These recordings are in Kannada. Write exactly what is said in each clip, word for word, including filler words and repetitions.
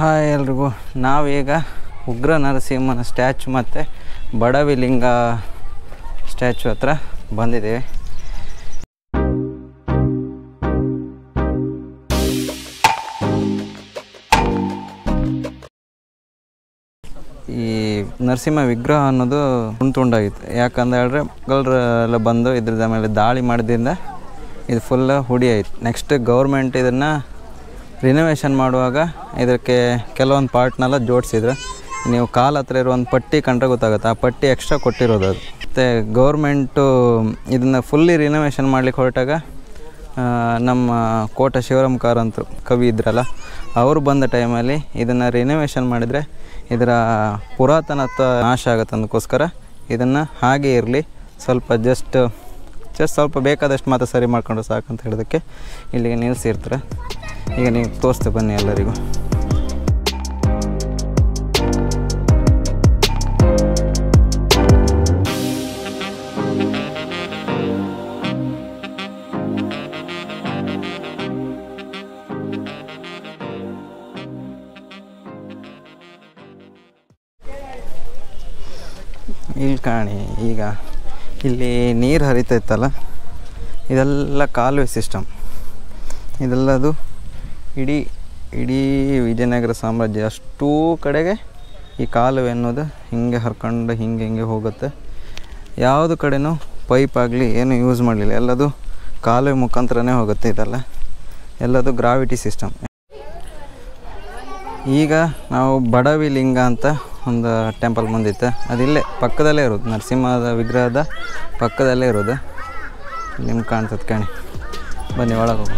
ಹಾಯ್ ಎಲ್ರಿಗೂ, ನಾವೀಗ ಉಗ್ರ ನರಸಿಂಹನ ಸ್ಟ್ಯಾಚು ಮತ್ತು ಬಡವಿಲಿಂಗ ಸ್ಟ್ಯಾಚು ಹತ್ರ ಬಂದಿದ್ದೀವಿ. ಈ ನರಸಿಂಹ ವಿಗ್ರಹ ಅನ್ನೋದು ತುಂಡು ತುಂಡಾಗಿತ್ತು. ಯಾಕಂತ ಹೇಳಿದ್ರೆ ಮೊಘಲರೆಲ್ಲ ಬಂದು ಇದ್ರದ ಮೇಲೆ ದಾಳಿ ಮಾಡಿದ್ರಿಂದ ಇದು ಫುಲ್ ಹುಡಿ ಆಯಿತು. ನೆಕ್ಸ್ಟ್ ಗೌರ್ಮೆಂಟ್ ಇದನ್ನು ರಿನೋವೇಷನ್ ಮಾಡುವಾಗ ಇದಕ್ಕೆ ಕೆಲವೊಂದು ಪಾರ್ಟ್ನೆಲ್ಲ ಜೋಡಿಸಿದ್ರು. ನೀವು ಕಾಲ ಹತ್ರ ಇರೋ ಒಂದು ಪಟ್ಟಿ ಕಂಡ್ರೆ ಗೊತ್ತಾಗುತ್ತೆ, ಆ ಪಟ್ಟಿ ಎಕ್ಸ್ಟ್ರಾ ಕೊಟ್ಟಿರೋದು ಅದು. ಮತ್ತು ಗೌರ್ಮೆಂಟು ಇದನ್ನು ಫುಲ್ಲಿ ರಿನೋವೇಷನ್ ಮಾಡಲಿಕ್ಕೆ ಹೊರಟಾಗ ನಮ್ಮ ಕೋಟ ಶಿವರಾಮ್ ಕಾರಂತರು ಕವಿ ಇದ್ರಲ್ಲ, ಅವರು ಬಂದ ಟೈಮಲ್ಲಿ ಇದನ್ನು ರಿನೋವೇಷನ್ ಮಾಡಿದರೆ ಇದರ ಪುರಾತನತ್ವ ನಾಶ ಆಗುತ್ತೆ. ಅದಕ್ಕೋಸ್ಕರ ಇದನ್ನು ಹಾಗೆ ಇರಲಿ, ಸ್ವಲ್ಪ ಜಸ್ಟ್ ಜಸ್ಟ್ ಸ್ವಲ್ಪ ಬೇಕಾದಷ್ಟು ಮಾತ್ರ ಸರಿ ಮಾಡ್ಕೊಂಡು ಸಾಕಂತ ಹೇಳೋದಕ್ಕೆ ಇಲ್ಲಿಗೆ ನಿಲ್ಲಿಸಿರ್ತಾರೆ. ಈಗ ನೀವು ತೋರಿಸ್ತೆ ಬನ್ನಿ ಎಲ್ಲರಿಗೂ. ಇಲ್ಲಿ ಕಾಣಿ, ಈಗ ಇಲ್ಲಿ ನೀರು ಹರಿತೈತಲ್ಲ, ಇದೆಲ್ಲ ಕಾಲುವೆ ಸಿಸ್ಟಮ್. ಇದೆಲ್ಲದು ಇಡೀ ಇಡೀ ವಿಜಯನಗರ ಸಾಮ್ರಾಜ್ಯ ಅಷ್ಟೂ ಕಡೆಗೆ ಈ ಕಾಲುವೆ ಅನ್ನೋದು ಹಿಂಗೆ ಹರ್ಕೊಂಡು ಹಿಂಗೆ ಹಿಂಗೆ ಹೋಗುತ್ತೆ. ಯಾವುದು ಕಡೆನೂ ಪೈಪ್ ಆಗಲಿ ಏನು ಯೂಸ್ ಮಾಡಲಿಲ್ಲ, ಎಲ್ಲದು ಕಾಲುವೆ ಮುಖಾಂತರನೇ ಹೋಗುತ್ತೆ. ಇದೆಲ್ಲ ಎಲ್ಲದು ಗ್ರಾವಿಟಿ ಸಿಸ್ಟಮ್. ಈಗ ನಾವು ಬಡವಿಲಿಂಗ ಅಂತ ಒಂದು ಟೆಂಪಲ್ ಬಂದಿತ್ತು, ಅದಿಲ್ಲೇ ಪಕ್ಕದಲ್ಲೇ ಇರೋದು, ನರಸಿಂಹದ ವಿಗ್ರಹದ ಪಕ್ಕದಲ್ಲೇ ಇರೋದು. ನಿಮ್ಗೆ ಕಾಣ್ತದೆ ಕಾಣಿ, ಬನ್ನಿ ಒಳಗೆ ಹೋಗೋಣ.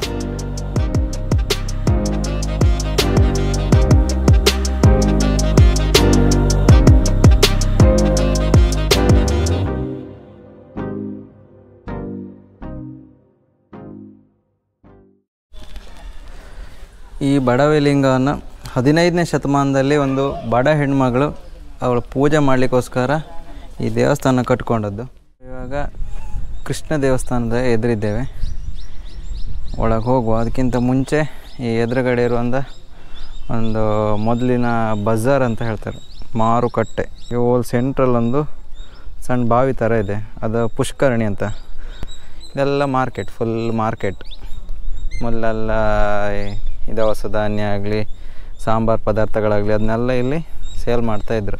ಈ ಬಡವಿಲಿಂಗವನ್ನು ಹದಿನೈದನೇ ಶತಮಾನದಲ್ಲಿ ಒಂದು ಬಡ ಹೆಣ್ಮಗಳು ಅವಳು ಪೂಜೆ ಮಾಡಲಿಕ್ಕೋಸ್ಕರ ಈ ದೇವಸ್ಥಾನ ಕಟ್ಕೊಂಡದ್ದು. ಇವಾಗ ಕೃಷ್ಣ ದೇವಸ್ಥಾನದ ಎದುರಿದ್ದೇವೆ, ಒಳಗೆ ಹೋಗುವ. ಅದಕ್ಕಿಂತ ಮುಂಚೆ ಈ ಎದುರುಗಡೆ ಇರುವಂಥ ಒಂದು ಮೊದಲಿನ ಬಜಾರ್ ಅಂತ ಹೇಳ್ತಾರೆ, ಮಾರುಕಟ್ಟೆ. ಓಲ್ ಸೆಂಟ್ರಲ್ ಒಂದು ಸಣ್ಣ ಬಾವಿ ಥರ ಇದೆ, ಅದು ಪುಷ್ಕರಣಿ ಅಂತ. ಇದೆಲ್ಲ ಮಾರ್ಕೆಟ್, ಫುಲ್ ಮಾರ್ಕೆಟ್. ಮೊದಲೆಲ್ಲ ಇದು ದವಸ ಧಾನ್ಯ ಆಗಲಿ, ಸಾಂಬಾರು ಪದಾರ್ಥಗಳಾಗಲಿ, ಅದನ್ನೆಲ್ಲ ಇಲ್ಲಿ ಸೇಲ್ ಮಾಡ್ತಾಯಿದ್ರು.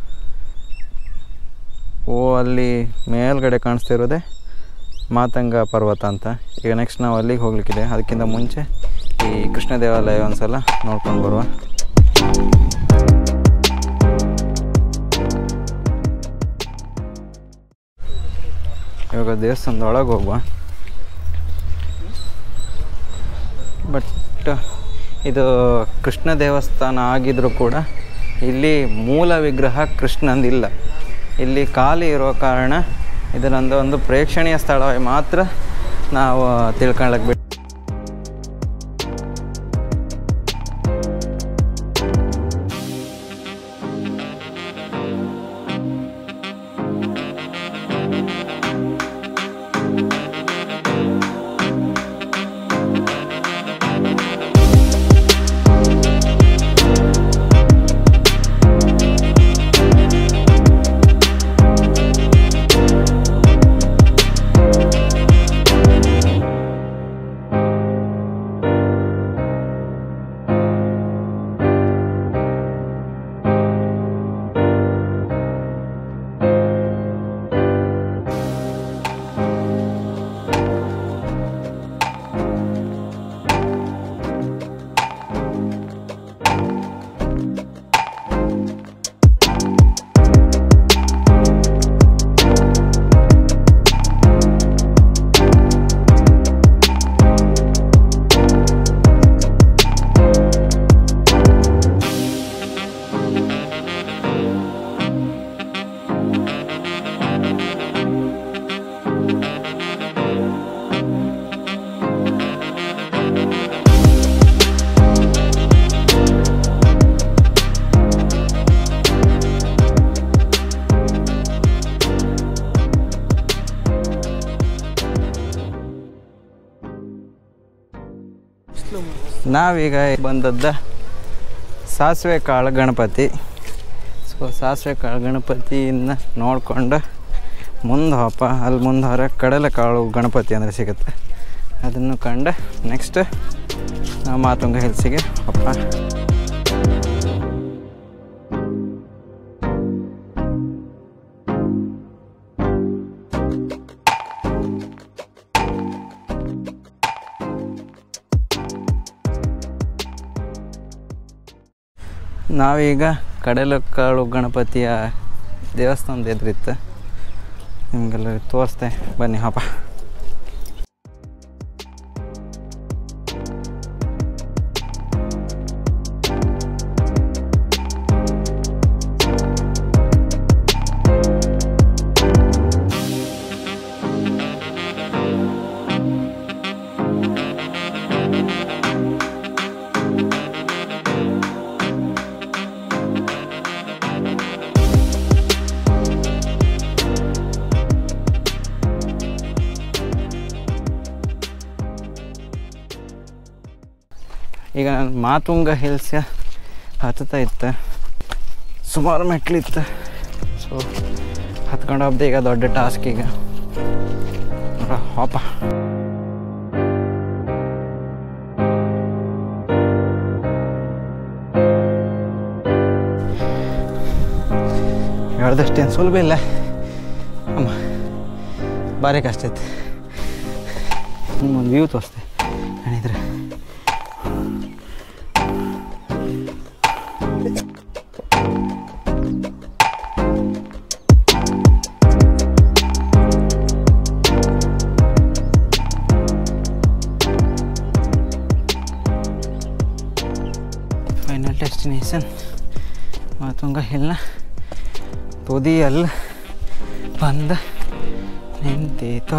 ಓ, ಅಲ್ಲಿ ಮೇಲ್ಗಡೆ ಕಾಣಿಸ್ತಿರೋದೆ ಮಾತಂಗ ಪರ್ವತ ಅಂತ. ಈಗ ನೆಕ್ಸ್ಟ್ ನಾವು ಅಲ್ಲಿಗೆ ಹೋಗ್ಲಿಕ್ಕಿದೆ. ಅದಕ್ಕಿಂತ ಮುಂಚೆ ಈ ಕೃಷ್ಣ ದೇವಾಲಯ ಒಂದು ಸಲ ನೋಡ್ಕೊಂಡು ಬರುವ. ಇವಾಗ ದೇವಸ್ಥಾನದ ಒಳಗೆ ಹೋಗುವ. ಬಟ್ ಇದು ಕೃಷ್ಣ ದೇವಸ್ಥಾನ ಆಗಿದ್ರೂ ಕೂಡ ಇಲ್ಲಿ ಮೂಲ ವಿಗ್ರಹ ಕೃಷ್ಣಂದಿಲ್ಲ. ಇಲ್ಲಿ ಖಾಲಿ ಇರೋ ಕಾರಣ ಇದನ್ನೊಂದು ಒಂದು ಪ್ರೇಕ್ಷಣೀಯ ಸ್ಥಳವಾಗಿ ಮಾತ್ರ ನಾವು ತಿಳ್ಕೊಳ್ಳಕ್ಕೆ ಬಿಟ್ಟು. ನಾವೀಗ ಬಂದದ್ದು ಸಾಸಿವೆ ಕಾಳು ಗಣಪತಿ. ಸೊ ಸಾಸಿವೆ ಕಾಳು ಗಣಪತಿಯಿಂದ ನೋಡಿಕೊಂಡು ಮುಂದೆ ಹೋಪ, ಅಲ್ಲಿ ಮುಂದೆ ಹೊರ ಕಡಲೆಕಾಳು ಗಣಪತಿ ಅಂದರೆ ಸಿಗುತ್ತೆ, ಅದನ್ನು ಕಂಡು ನೆಕ್ಸ್ಟ್ ಮಾತುಂಗ ಹಿಲ್ಸಿಗೆ ಹೋಪ. ನಾವೀಗ ಕಡಲೆಕಾಳು ಗಣಪತಿಯ ದೇವಸ್ಥಾನದ ಎದುರಿತ್ತು, ನಿಮಗೆಲ್ಲ ತೋರಿಸ್ತೆ ಬನ್ನಿ ಹಪ್ಪ. ಈಗ ನಾನು ಮಾತುಂಗ ಹಿಲ್ಸ್ ಹತ್ತುತ್ತಾ ಇತ್ತು, ಸುಮಾರು ಮೆಟ್ಲಿತ್ತು. ಸೊ ಹತ್ಕೊಂಡು ಹೋಗ್ದೆ, ಈಗ ದೊಡ್ಡ ಟಾಸ್ಕ್ ಈಗ ಹೋಪ. ಹೇಳ್ದಷ್ಟೇನು ಸುಲಭ ಇಲ್ಲ ಅಮ್ಮ, ಭಾರಿ ಕಷ್ಟ ಐತೆ. ನಿಮ್ಮೊಂದು ವ್ಯೂ ತೋರಿಸ್ತೆ ಏನಿದ್ರೆ. ಫೈನಲ್ ಡೆಸ್ಟಿನೇಷನ್ ಮಾತುಂಗ ಹಿಲ್ನ ತುದಿಯಲ್ಲಿ ಬಂದು ನಿಂತೀತೋ.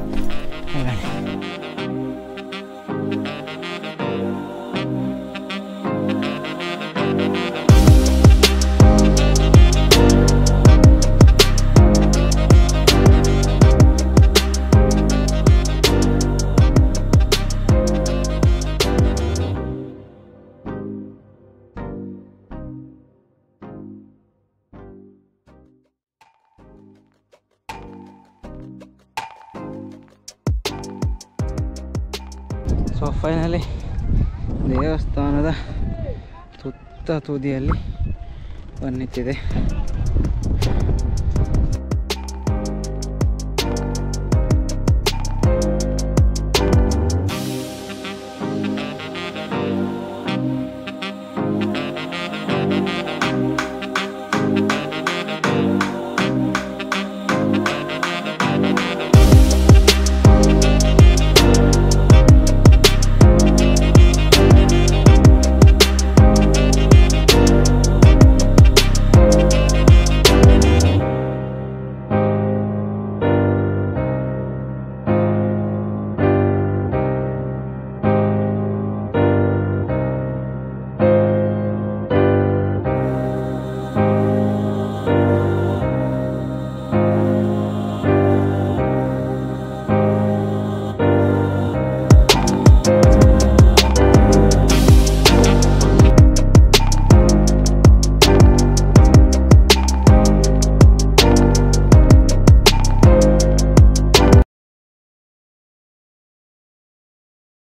ಸೊ ಫೈನಲಿ ದೇವಸ್ಥಾನದ ತುತ್ತ ತುದಿಯಲ್ಲಿ ಬಂದು ನಿಂತಿದೆ.